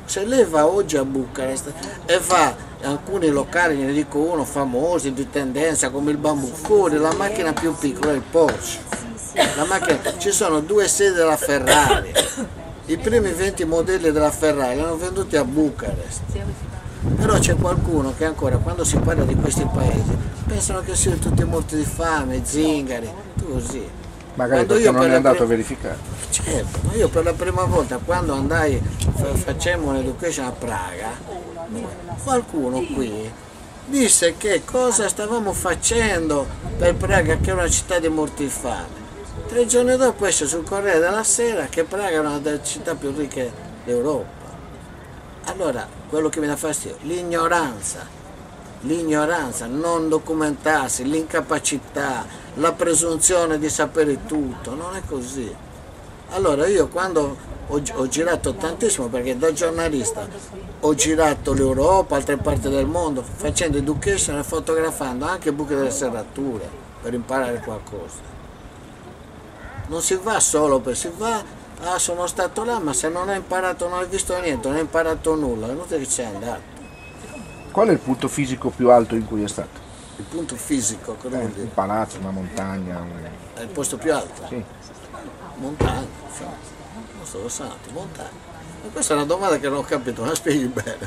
Se lei va oggi a Bucarest e va in alcuni locali, ne dico uno, famosi, di tendenza, come il Bambù, fuori la macchina più piccola è il Porsche. La macchina, ci sono 2 sedi della Ferrari. I primi 20 modelli della Ferrari li hanno venduti a Bucarest. Però c'è qualcuno che ancora, quando si parla di questi paesi, pensano che siano tutti morti di fame, zingari, così. Magari perché non è andato a verificare. Certo, ma io per la prima volta quando andai, facemmo un'education a Praga, qualcuno qui disse che cosa stavamo facendo per Praga, che è una città di morti di fame. 3 giorni dopo esce sul Corriere della Sera che Praga è una delle città più ricche d'Europa. Allora, quello che mi dà fastidio, l'ignoranza, non documentarsi, l'incapacità, la presunzione di sapere tutto, non è così. Allora io quando ho girato tantissimo, perché da giornalista ho girato l'Europa, altre parti del mondo, facendo education e fotografando anche buche delle serrature per imparare qualcosa. Non si va solo per si va, ah sono stato là, ma se non hai imparato, non hai visto niente, non hai imparato nulla, è inutile che ci sei andato. Qual è il punto fisico più alto in cui è stato? Il punto fisico, cosa vuol dire? Un palazzo, una montagna. È il posto più alto? Sì. Montagna, insomma, non sto santo, montagna. Ma questa è una domanda che non ho capito, ma spieghi bene.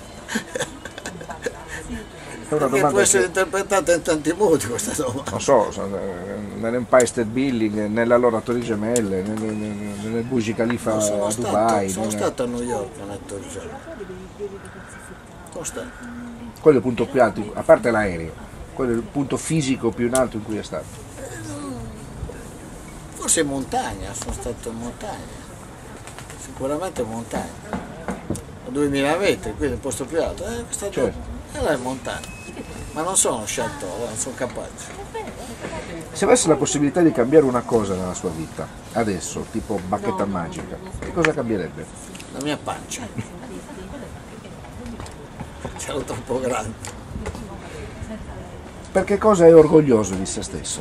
Perché può essere interpretata in tanti modi questa domanda. Non so, nell'Empire State Building, nella loro Torri Gemelle, nel Burj Khalifa a Dubai. Sono stato a New York nelle Torri Gemelle. Quello è il punto più alto, a parte l'aereo, quello è il punto fisico più in alto in cui è stato. Forse in montagna, sono stato in montagna, sicuramente in montagna, a 2000 metri, quindi il posto più alto, certo. Era in montagna, ma non sono sciatto, non sono capace. Se avesse la possibilità di cambiare una cosa nella sua vita, adesso, tipo bacchetta magica, che cosa cambierebbe? La mia pancia. C'ero troppo grande. Per che cosa è orgoglioso di se stesso?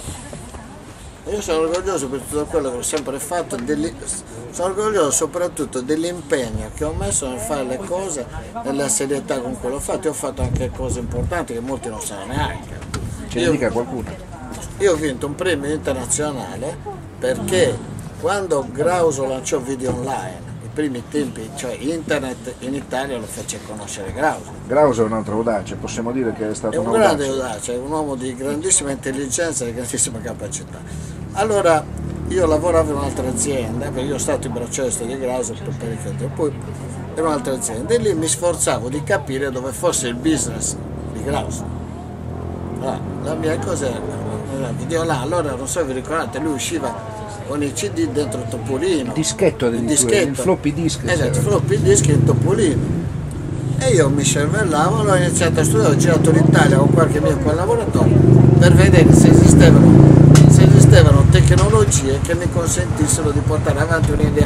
Io sono orgoglioso per tutto quello che ho sempre fatto, sono orgoglioso soprattutto dell'impegno che ho messo nel fare le cose, nella serietà con cui l'ho fatto. Io ho fatto anche cose importanti che molti non sanno neanche. Ce ne dica qualcuno? Io ho vinto un premio internazionale perché quando Grauso lanciò Video Online, primi tempi, cioè internet in Italia lo fece conoscere Grauso. Grauso è un altro audace, possiamo dire che è stato un grande audace, è un uomo di grandissima intelligenza e di grandissima capacità. Allora io lavoravo in un'altra azienda, perché io ho stato in bracciale di Grauso per parecchio tempo, poi in un'altra azienda e lì mi sforzavo di capire dove fosse il business di Grauso. Allora, la mia cosa era video là, allora non so se vi ricordate, lui usciva con i CD dentro il Topolino, il dischetto, il floppy disk, esatto, il floppy disk e il Topolino, e io mi cervellavo, allora ho iniziato a studiare, ho girato l'Italia con qualche mio collaboratore per vedere se esistevano tecnologie che mi consentissero di portare avanti un'idea.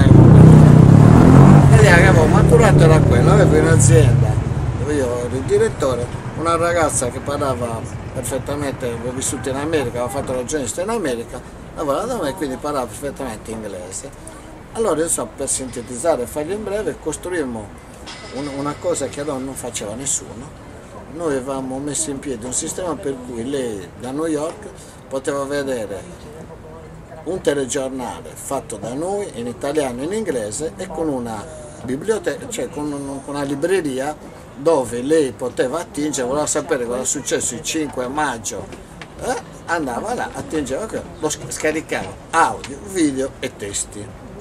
L'idea che avevo maturato era quella, avevo in azienda dove io ero il direttore una ragazza che parlava perfettamente, avevo vissuto in America, aveva fatto l'agenzia in America, lavorava da me, quindi parlava perfettamente inglese. Allora insomma, per sintetizzare e fargli in breve, costruimmo una cosa che allora non faceva nessuno. Noi avevamo messo in piedi un sistema per cui lei da New York poteva vedere un telegiornale fatto da noi in italiano e in inglese e con una biblioteca, cioè con una libreria dove lei poteva attingere, voleva sapere cosa è successo il 5 maggio, andava là, attingeva, lo scaricava, audio, video e testi.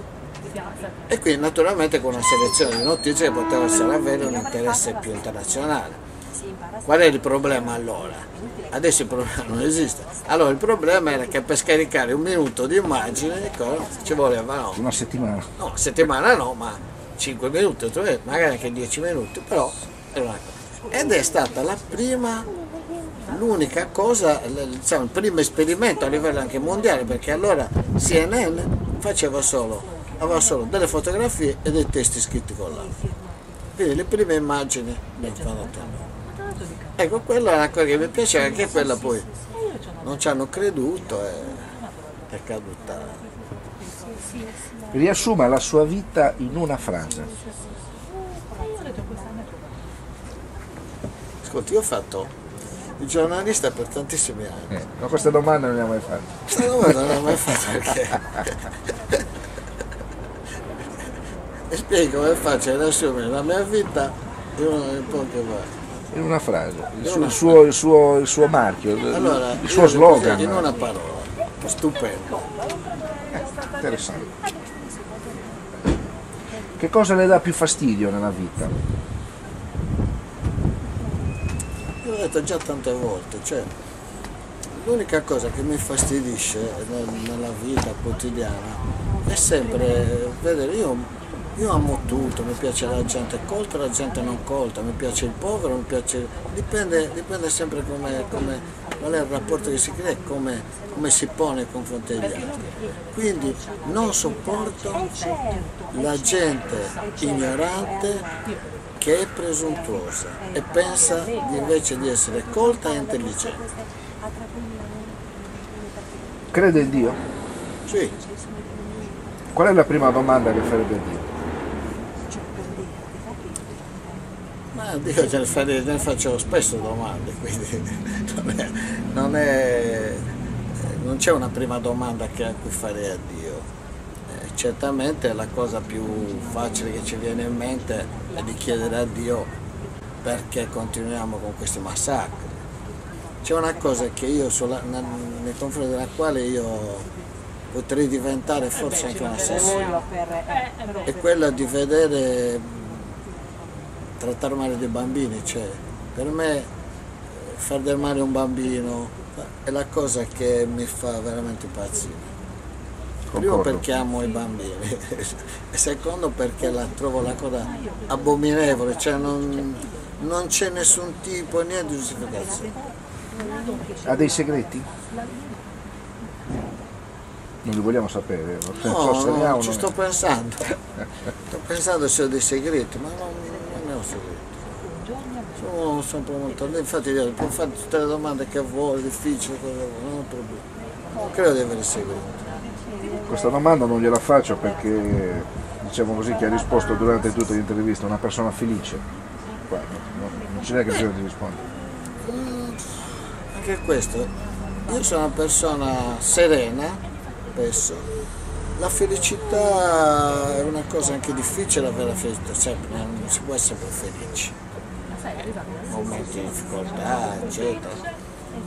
E quindi naturalmente con una selezione di notizie che poteva avere un interesse più internazionale. Qual è il problema allora? Adesso il problema non esiste. Allora il problema era che per scaricare un minuto di immagine ci voleva una settimana. No, una settimana no, ma 5 minuti, magari anche 10 minuti, però era una cosa. Ed è stata l'unica cosa, diciamo, il primo esperimento a livello anche mondiale, perché allora CNN aveva solo delle fotografie e dei testi scritti con l'audio. Quindi le prime immagini le fanno a noi. Ecco, quella è una cosa che mi piaceva, anche quella poi non ci hanno creduto e è caduta. Riassuma la sua vita in una frase. ascolti, io ho fatto il giornalista per tantissimi anni. Ma questa domanda non l'abbiamo mai fatta. Questa domanda non l'ho mai fatta perché... E spiego come faccio ad assumere la mia vita in poche parole. In una frase, il suo marchio, Allora, il suo slogan. In una parola, stupendo. Interessante. Che cosa le dà più fastidio nella vita? Io l'ho detto già tante volte, cioè l'unica cosa che mi fastidisce nella vita quotidiana è sempre vedere, io amo tutto, mi piace la gente colta, la gente non colta, mi piace il povero, mi piace... Dipende sempre qual è il rapporto che si crea e come si pone nei confronti degli altri. Quindi non sopporto la gente ignorante che è presuntuosa e pensa invece di essere colta e intelligente. Crede in Dio? Sì. Qual è la prima domanda che farebbe a Dio? Ma Dio ne faccio spesso domande, quindi non c'è una prima domanda a cui fare a Dio. Certamente la cosa più facile che ci viene in mente è di chiedere a Dio perché continuiamo con questi massacri. C'è una cosa che io nei confronti della quale io potrei diventare forse anche un assassino, è quella di vedere trattare male dei bambini, cioè per me far del male a un bambino è la cosa che mi fa veramente impazzire. Primo perché amo i bambini e secondo perché la trovo la cosa abominevole, cioè non c'è nessun tipo, niente di giustificazione. Ha dei segreti? Non li vogliamo sapere? No, ci sto pensando. Sto pensando se ho dei segreti, ma non ne ho segreti. Sono sempre molto... Infatti può fare tutte le domande che vuole, difficili, non ho problemi. Non credo di avere segreti. Questa domanda non gliela faccio perché, diciamo così, che ha risposto durante tutta l'intervista una persona felice. Non ce n'è che bisogno di rispondere. Anche questo, io sono una persona serena, spesso. La felicità è una cosa anche difficile, avere la felicità, sempre, non si può essere felici. Momenti di difficoltà, eccetera.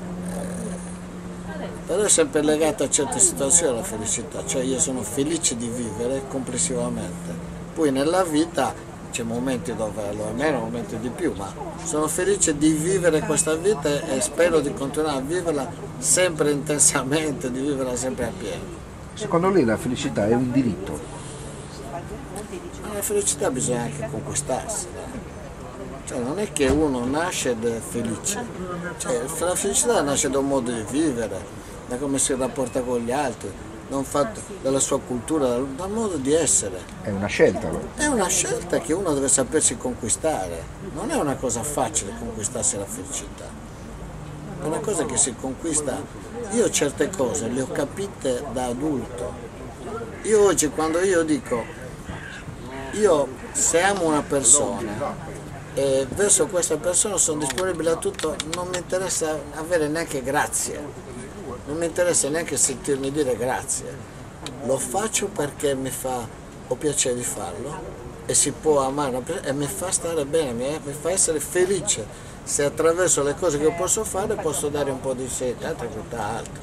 Però è sempre legata a certe situazioni la felicità, cioè io sono felice di vivere complessivamente. Poi nella vita c'è momenti dove lo è meno, momenti di più, ma sono felice di vivere questa vita e spero di continuare a viverla sempre intensamente, di viverla sempre a pieno. Secondo lei la felicità è un diritto? Ma la felicità bisogna anche conquistarsela. Cioè non è che uno nasce ed è felice, cioè, la felicità nasce da un modo di vivere, da come si rapporta con gli altri, non fatto dalla sua cultura, dal modo di essere. È una scelta, no? È una scelta che uno deve sapersi conquistare, non è una cosa facile conquistarsi la felicità, è una cosa che si conquista. Io certe cose le ho capite da adulto. Io oggi quando io dico, io se amo una persona e verso questa persona sono disponibile a tutto, non mi interessa avere neanche grazie, non mi interessa neanche sentirmi dire grazie, lo faccio perché ho piacere di farlo e si può amare e mi fa stare bene, mi fa essere felice se attraverso le cose che io posso fare posso dare un po' di sé, altre a altri.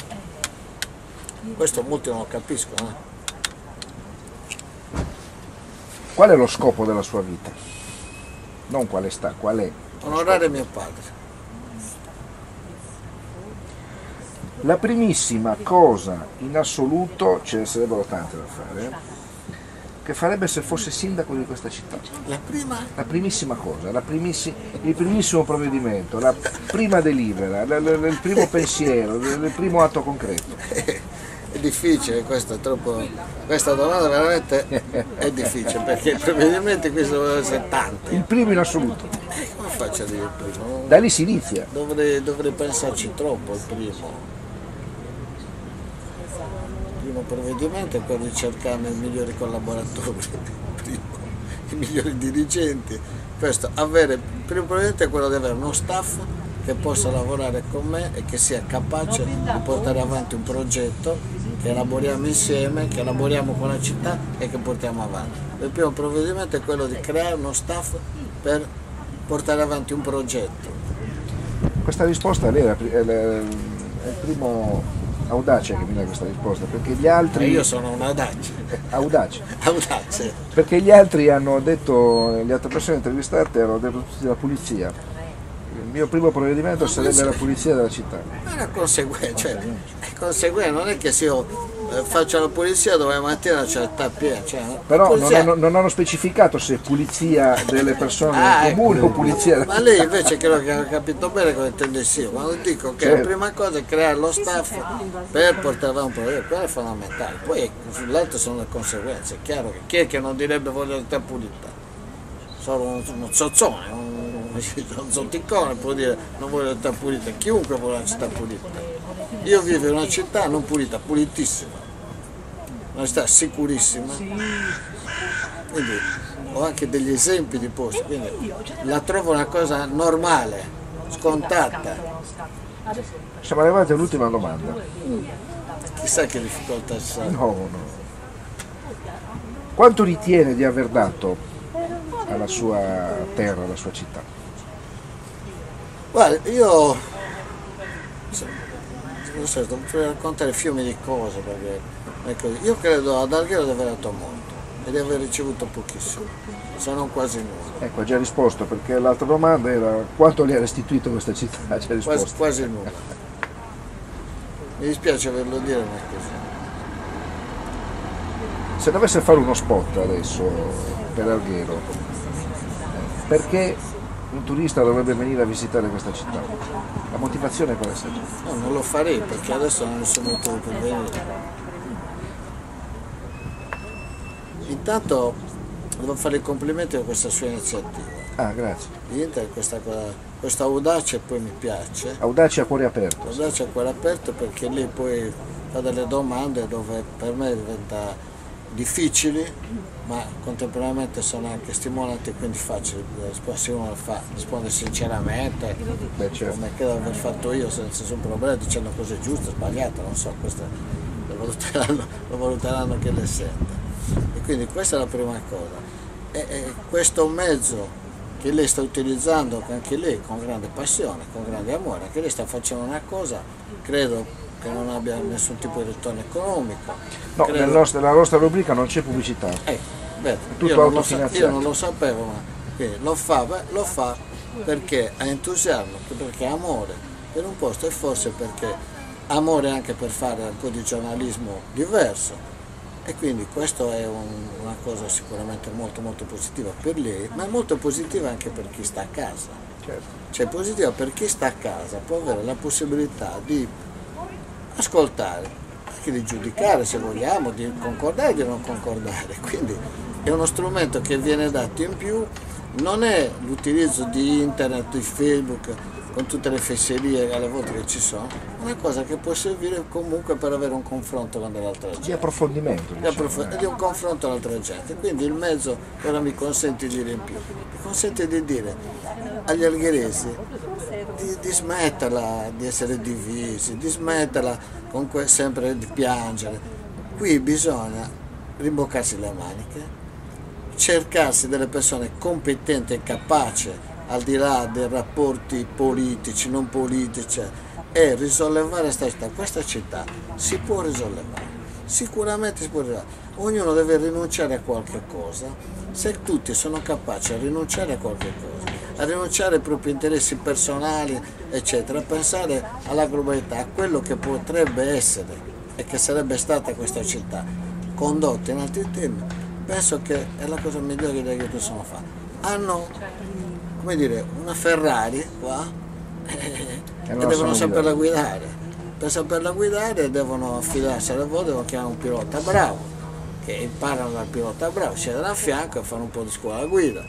Questo molti non lo capiscono. Qual è lo scopo della sua vita? Non qual è? Onorare mio padre. La primissima cosa in assoluto, ce ne sarebbero tante da fare, che farebbe se fosse sindaco di questa città? La prima? La primissima cosa, il primissimo provvedimento, la prima delibera, il primo pensiero, il primo atto concreto. È difficile, questa domanda veramente è difficile perché i provvedimenti qui devono essere tanti. Il primo in assoluto. Come faccio a dire il primo? Da lì si inizia. Dovrei pensarci troppo il primo. Il primo provvedimento è quello di cercare i migliori collaboratori, i migliori dirigenti, questo, il primo provvedimento è quello di avere uno staff che possa lavorare con me e che sia capace di portare avanti un progetto che elaboriamo insieme, che elaboriamo con la città e che portiamo avanti. Il primo provvedimento è quello di creare uno staff per portare avanti un progetto. Questa risposta lei è il primo audace che mi dà questa risposta, perché gli altri... Io sono un audace. Audace. Audace. Perché gli altri hanno detto, le altre persone intervistate hanno detto tutti la pulizia. Il mio primo provvedimento sarebbe la pulizia della città. Ma è una conseguenza, cioè, non è che se io faccio la pulizia domani mattina c'è la città piena. Cioè, però pulizia... non hanno specificato se pulizia delle persone comuni o pulizia della città. Ma lei invece credo che abbia capito bene cosa intendessi io. Quando dico che la prima cosa è creare lo staff per portare avanti un progetto, quello è fondamentale. Poi sull'altro sono le conseguenze. È chiaro che chi è che non direbbe voglio la città pulita? Solo uno zozzone, un zotticone può dire non voglio la città pulita, chiunque vuole la città pulita. Io vivo in una città non pulita, pulitissima, una città sicurissima, quindi ho anche degli esempi di posti, quindi la trovo una cosa normale, scontata. Siamo arrivati all'ultima domanda. Chissà che difficoltà ci sarà. No. Quanto ritiene di aver dato alla sua terra, alla sua città? Guarda, io non so, non potrei raccontare fiumi di cose perché io credo ad Alghero di aver dato molto e di aver ricevuto pochissimo, se non quasi nulla. Ecco, ha già risposto, perché l'altra domanda era quanto le ha restituito questa città, ha già risposto. Quasi nulla. Mi dispiace averlo dire, ma è così. Se dovesse fare uno spot adesso per Alghero, perché un turista dovrebbe venire a visitare questa città? La motivazione qual è? No, non lo farei perché adesso non ho nessun motivo per venire. Intanto devo fare i complimenti per questa sua iniziativa. Ah, grazie. Questa audacia poi mi piace. Audacia a cuore aperto. Audacia a cuore aperto perché lì poi fa delle domande dove per me diventa difficili, ma contemporaneamente sono anche stimolanti e quindi facili. Se uno risponde sinceramente, certo, come credo aver fatto io senza nessun problema, dicendo cose giuste, sbagliate, non so, questo lo valuteranno che le sente. E quindi questa è la prima cosa. E questo mezzo che lei sta utilizzando, anche lei con grande passione, con grande amore, anche lei sta facendo una cosa, credo che non abbia nessun tipo di ritorno economico. No, nella nostra rubrica non c'è pubblicità. Io non lo sapevo, ma lo fa perché ha entusiasmo, perché ha amore per un posto e forse perché ha amore anche per fare un po' di giornalismo diverso. E quindi questo è una cosa sicuramente molto molto positiva per lei, ma è molto positiva anche per chi sta a casa. Certo. Cioè positiva per chi sta a casa, può avere la possibilità di ascoltare, anche di giudicare se vogliamo, di concordare o di non concordare. Quindi è uno strumento che viene dato in più, non è l'utilizzo di internet, di Facebook, con tutte le fesserie alle volte che ci sono, una cosa che può servire comunque per avere un confronto con dell'altra gente. Di approfondimento. Di un confronto con l'altra gente. Quindi il mezzo ora mi consente di dire in più, mi consente di dire agli algheresi di smetterla di essere divisi, di smetterla sempre di piangere. Qui bisogna rimboccarsi le maniche, cercarsi delle persone competenti e capaci al di là dei rapporti politici, non politici, e risollevare questa città si può risollevare, sicuramente si può risollevare. Ognuno deve rinunciare a qualche cosa, se tutti sono capaci a rinunciare a qualche cosa, a rinunciare ai propri interessi personali, eccetera, a pensare alla globalità, a quello che potrebbe essere e che sarebbe stata questa città, condotta in altri temi, penso che è la cosa migliore che possono fare. Hanno, come dire, una Ferrari qua e devono saperla guidare. Per saperla guidare devono affidarsi alle volte, devono chiamare un pilota bravo, che imparano dal pilota bravo, scegliere a fianco e fanno un po' di scuola guida.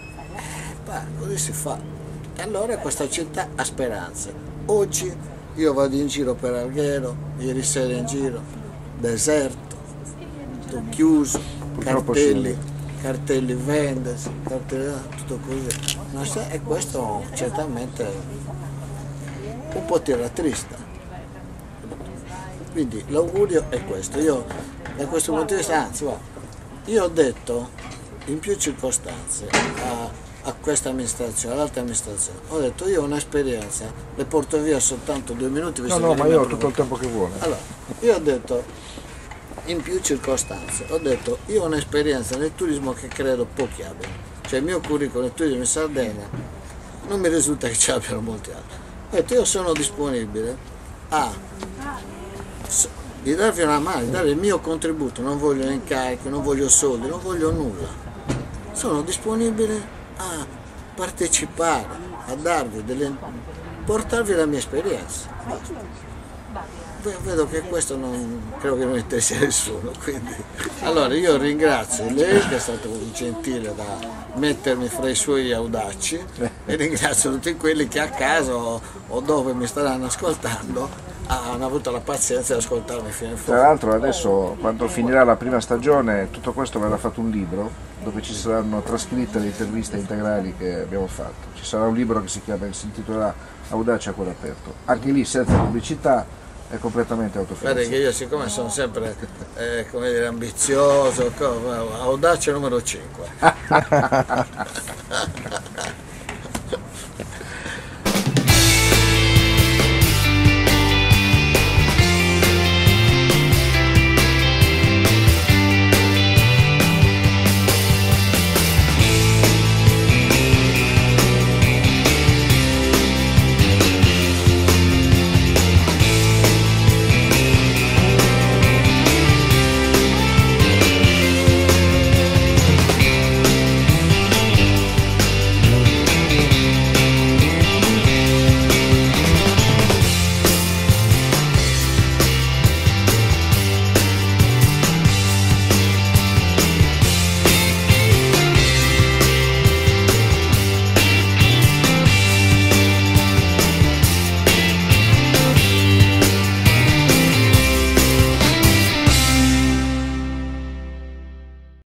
Così si fa. E allora questa città ha speranze. Oggi io vado in giro per Alghero, ieri sera in giro, deserto, tutto chiuso, cartelli vendesi, tutto così. E questo certamente un po' ti rattrista. Quindi l'augurio è questo. Io da questo punto di vista, anzi, guarda, io ho detto in più circostanze a questa amministrazione, all'altra amministrazione, ho detto io ho un'esperienza, le porto via soltanto 2 minuti. No, ma io ho tutto il tempo che vuole. Allora, io ho detto in più circostanze, ho detto io ho un'esperienza nel turismo che credo pochi abbiano, cioè il mio curriculum nel turismo in Sardegna non mi risulta che ci abbiano molti altri. Ho detto io sono disponibile di darvi una mano, di dare il mio contributo, non voglio incarichi, non voglio soldi, non voglio nulla. Sono disponibile a partecipare, a portarvi la mia esperienza. Vedo che questo non credo che non interessi a nessuno, quindi allora io ringrazio lei che è stato gentile da mettermi fra i suoi audaci e ringrazio tutti quelli che a casa o dove mi staranno ascoltando hanno avuto la pazienza di ascoltarmi fino in fondo. Tra l'altro adesso quando finirà la prima stagione tutto questo verrà fatto un libro dove ci saranno trascritte le interviste integrali che abbiamo fatto. Ci sarà un libro che si intitolerà Audace a cuore aperto, anche lì senza pubblicità, è completamente autofinanziato. Guarda che io siccome sono sempre come dire, ambizioso, audace numero 5.